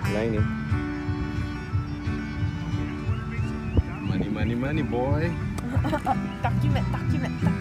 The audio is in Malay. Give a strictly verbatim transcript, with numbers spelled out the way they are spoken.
Lain ni. Money, money, money, boy. Document, document, document.